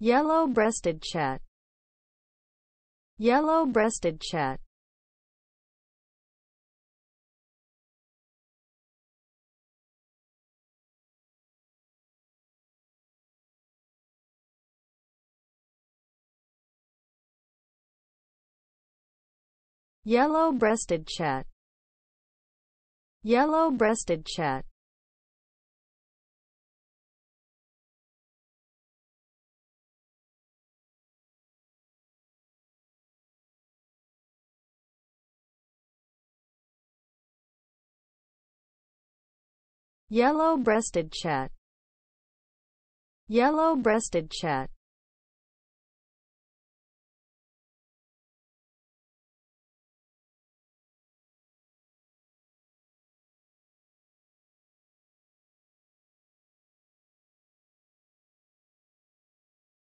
Yellow-breasted chat. Yellow-breasted chat. Yellow-breasted chat. Yellow-breasted chat. Yellow-breasted chat. Yellow-breasted chat.